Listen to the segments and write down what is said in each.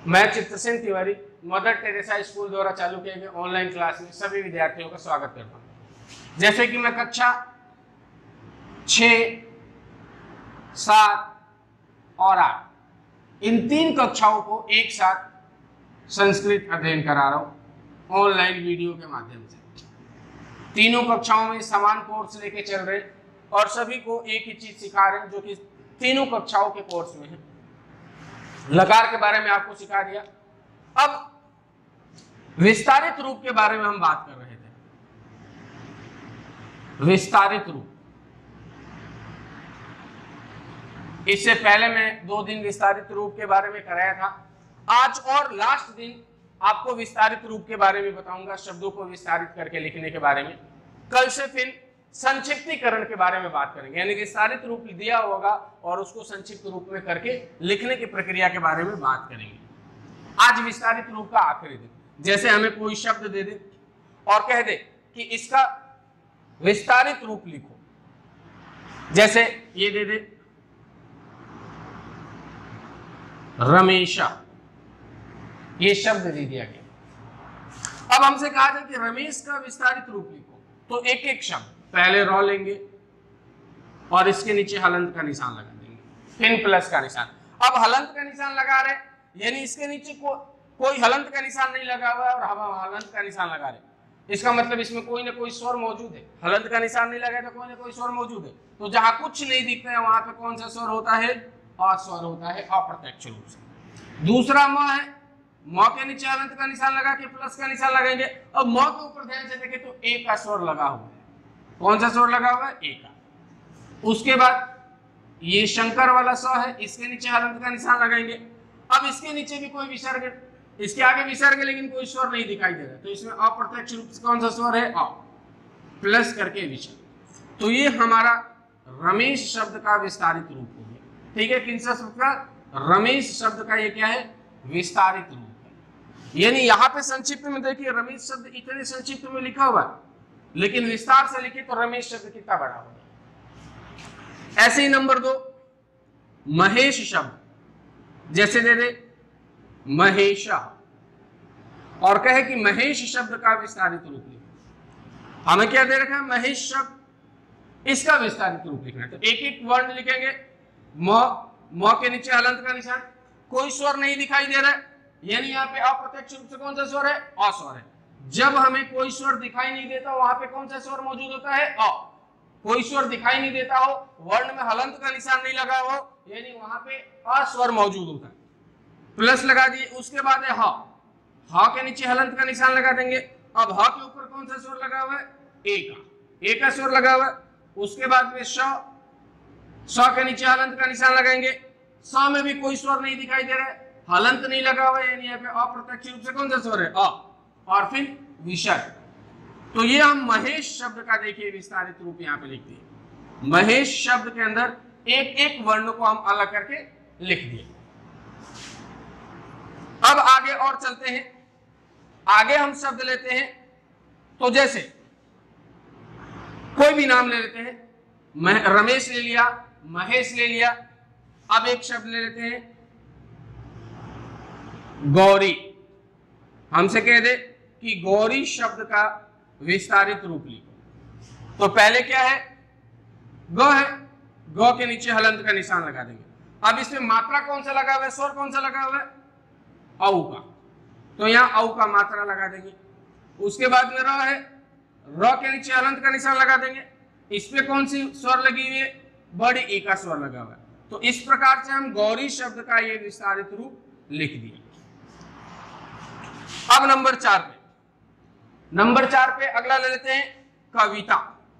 मैं Chitrasen Tiwari Mother Teresa school द्वारा चालू किए गए ऑनलाइन क्लास में सभी विद्यार्थियों का स्वागत करता हूं। जैसे कि मैं कक्षा 6, 7 और 8 इन 3 कक्षाओं को एक साथ संस्कृत अध्ययन करा रहा हूं ऑनलाइन वीडियो के माध्यम से। तीनों कक्षाओं में समान कोर्स लेके चल रहे और सभी को एक ही चीज सिखा रहे हैं जो कि तीनों कक्षाओं के कोर्स में है। लकार के बारे में आपको सिखा दिया। अब विस्तारित रूप के बारे में हम बात कर रहे थे। विस्तारित रूप, इससे पहले मैं 2 दिन विस्तारित रूप के बारे में कराया था। आज और लास्ट दिन आपको विस्तारित रूप के बारे में बताऊंगा, शब्दों को विस्तारित करके लिखने के बारे में। कल से फिर संक्षिप्तीकरण के बारे में बात करेंगे, यानी विस्तारित रूप दिया होगा और उसको संक्षिप्त रूप में करके लिखने की प्रक्रिया के बारे में बात करेंगे। आज विस्तारित रूप का आखिरी दिन। जैसे हमें कोई शब्द दे दे और कह दे कि इसका विस्तारित रूप लिखो, जैसे ये दे दे रमेशा, ये शब्द दे दिया गया। अब हमसे कहा जाए कि रमेश का विस्तारित रूप लिखो, तो एक एक शब्द पहले रॉ लेंगे और इसके नीचे हलंत का निशान लगा देंगे, फिर प्लस का निशान। अब हलंत का निशान लगा रहे, यानी इसके नीचे कोई हलंत का निशान नहीं लगा हुआ है और हम हलंत का निशान लगा रहे, इसका मतलब इसमें कोई ना कोई स्वर मौजूद है। हलंत का निशान नहीं लगा तो कोई ना कोई स्वर मौजूद है। तो जहां कुछ नहीं दिखता है वहां पे कौन सा स्वर होता है? अ स्वर होता है, अप्रत्यक्ष रूप से। दूसरा म है, म के नीचे हलंत का निशान लगा के प्लस का निशान लगाएंगे। अब म के ऊपर ध्यान से देखें तो ए का स्वर लगा हुआ है। कौन सा स्वर लगा हुआ है? ए का। उसके बाद ये शंकर वाला स है, इसके नीचे हलंत का निशान लगाएंगे। अब इसके नीचे भी कोई विसर्ग, इसके आगे विसर्ग लेकिन कोई स्वर नहीं दिखाई दे रहा, तो इसमें अप्रत्यक्ष रूप से कौन सा स्वर है? अ प्लस करके विसर्ग। तो ये हमारा रमेश शब्द का विस्तारित रूप हो गया। ठीक है, किन शब्द का? रमेश शब्द का ये क्या है? विस्तारित रूप है। यानी यहाँ पे संक्षिप्त में देखिए रमेश शब्द इतने संक्षिप्त में लिखा हुआ है, लेकिन विस्तार से लिखे तो रमेश शब्द कितना बड़ा होगा। ऐसे ही नंबर 2 महेश शब्द, जैसे दे दे महेशा और कहे कि महेश शब्द का विस्तारित रूप लिखो। हमें क्या दे रखा है? महेश शब्द, इसका विस्तारित रूप लिखना है। तो एक एक वर्ण लिखेंगे। म के नीचे हलंत का निशान, कोई स्वर नहीं दिखाई दे रहा है, यानी यहाँ पे अप्रत्यक्ष रूप से कौन सा स्वर है? अ स्वर है। जब हमें कोई स्वर दिखाई नहीं देता वहां पे कौन सा स्वर मौजूद होता है? अ। कोई स्वर दिखाई नहीं देता हो, वर्ण में हलंत का निशान नहीं लगा हो, यानी वहां पे अ स्वर मौजूद होता है। प्लस लगा दिए। उसके बाद है ह। ह के नीचे हलंत का निशान लगा देंगे। अब ह के ऊपर कौन सा स्वर लगा हुआ है? ए का। ए का स्वर लगा हुआ है। उसके बाद में श के नीचे हलंत का निशान लगाएंगे। स में भी कोई स्वर नहीं दिखाई दे रहा है, हलंत नहीं लगा हुआ है, यानी यहाँ पे अप्रत्यक्ष रूप से कौन सा स्वर है? अ। और फिर विसर्ग। तो ये हम महेश शब्द का देखिए विस्तारित रूप यहाँ पे लिख दिए। महेश शब्द के अंदर एक एक वर्ण को हम अलग करके लिख दिए। अब आगे और चलते हैं। आगे हम शब्द लेते हैं, तो जैसे कोई भी नाम ले लेते हैं। रमेश ले लिया, महेश ले लिया। अब एक शब्द ले लेते हैं गौरी। हमसे कह दे कि गौरी शब्द का विस्तारित रूप लिखो, तो पहले क्या है? ग है, ग के नीचे हलंत का निशान लगा देंगे। अब इसमें मात्रा कौन सा लगा हुआ है? स्वर कौन सा लगा हुआ है? औ का। तो यहाँ औ का मात्रा लगा देंगे। उसके बाद में र है, र के नीचे हलंत का निशान लगा देंगे। इस पे कौन सी स्वर लगी हुई है? बड़ी ए का स्वर लगा हुआ है। तो इस प्रकार से हम गौरी शब्द का ये विस्तारित रूप लिख दिए। अब नंबर 4 पे अगला ले लेते हैं कविता।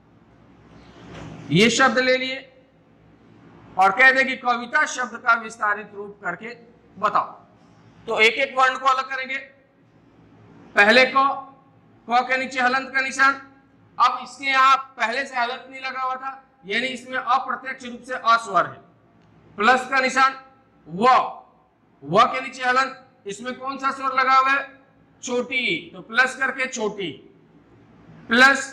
ये शब्द ले लिए और कह दे कि कविता शब्द का विस्तारित रूप करके बताओ। तो एक एक वर्ण को अलग करेंगे। पहले क के नीचे हलंत का निशान। अब इसके यहां पहले से हलंत नहीं लगा हुआ था, यानी इसमें अप्रत्यक्ष रूप से अ स्वर है। प्लस का निशान। व के नीचे हलंत, इसमें कौन सा स्वर लगा हुआ है? छोटी, तो प्लस करके छोटी। प्लस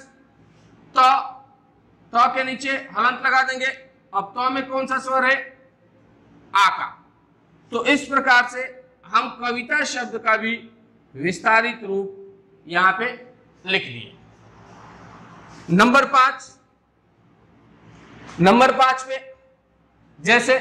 त के नीचे हलंत लगा देंगे। अब त में कौन सा स्वर है? आ का। तो इस प्रकार से हम कविता शब्द का भी विस्तारित रूप यहां पे लिख लिए। नंबर 5 पे जैसे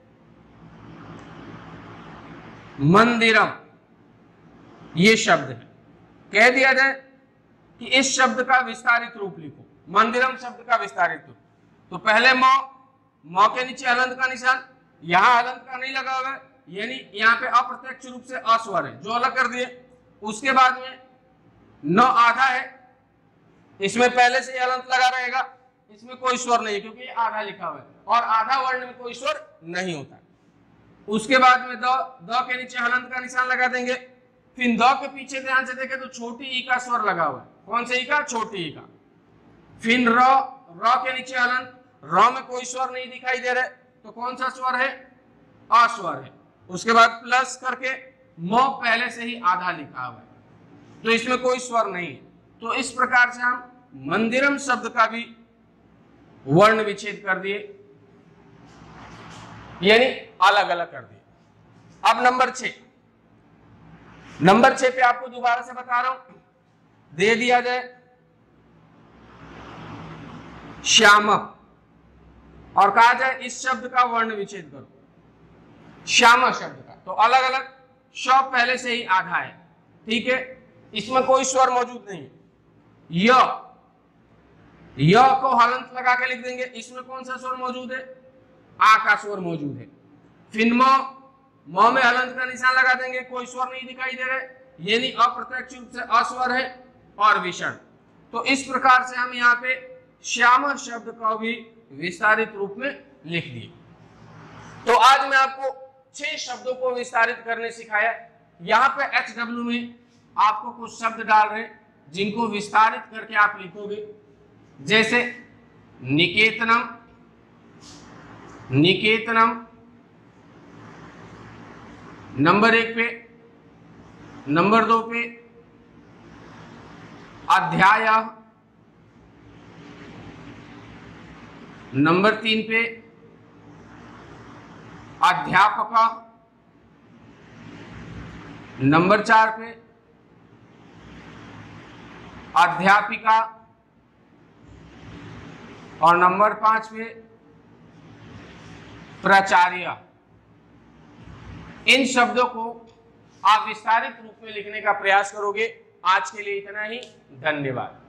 मंदिरम ये शब्द है, कह दिया जाए कि इस शब्द का विस्तारित रूप लिखो, मंदिरम शब्द का विस्तारित रूप। तो पहले मौ के नीचे हलंत का निशान, यहां हलंत का नहीं लगा हुआ है, यानी यहाँ पे अप्रत्यक्ष रूप से अस्वर है जो अलग कर दिए। उसके बाद में न आधा है, इसमें पहले से हलंत लगा रहेगा, इसमें कोई स्वर नहीं है क्योंकि ये आधा लिखा हुआ है और आधा वर्ण में कोई स्वर नहीं होता। उसके बाद में द के नीचे हलंत का निशान लगा देंगे। फिर द के पीछे ध्यान से देखें तो छोटी ई का स्वर लगा हुआ है, कौन से ई का? छोटी ई का। फिर र के नीचे हलंत, र में कोई स्वर नहीं दिखाई दे रहे तो कौन सा स्वर है? अस्वर है। उसके बाद प्लस करके मो पहले से ही आधा लिखा हुआ है तो इसमें कोई स्वर नहीं है। तो इस प्रकार से हम मंदिरम शब्द का भी वर्ण विच्छेद कर दिए, यानी अलग अलग कर दिए। अब नंबर 6 पे आपको दोबारा से बता रहा हूं, दे दिया जाए श्याम और कहा जाए इस शब्द का वर्ण विच्छेद करो, श्याम शब्द का, तो अलग अलग श पहले से ही आधा है, ठीक है, इसमें कोई स्वर मौजूद नहीं। य को हलंत लगा के लिख देंगे, इसमें कौन सा स्वर मौजूद है? आ का स्वर मौजूद है। फिर म में हलंत का निशान लगा देंगे, कोई स्वर नहीं दिखाई दे रहे, यानी अप्रत्यक्ष रूप से अस्वर है और विषण। तो इस प्रकार से हम यहाँ पे श्याम शब्द का भी विस्तारित रूप में लिख दिए। तो आज मैं आपको 6 शब्दों को विस्तारित करने सिखाया। यहाँ पे HW में आपको कुछ शब्द डाल रहे हैं जिनको विस्तारित करके आप लिखोगे, जैसे निकेतनम, नंबर 1 पे, नंबर 2 पे अध्याय, नंबर 3 पे अध्यापक, नंबर 4 पे अध्यापिका और नंबर 5 पे प्राचार्य। इन शब्दों को आप विस्तारित रूप में लिखने का प्रयास करोगे। आज के लिए इतना ही, धन्यवाद।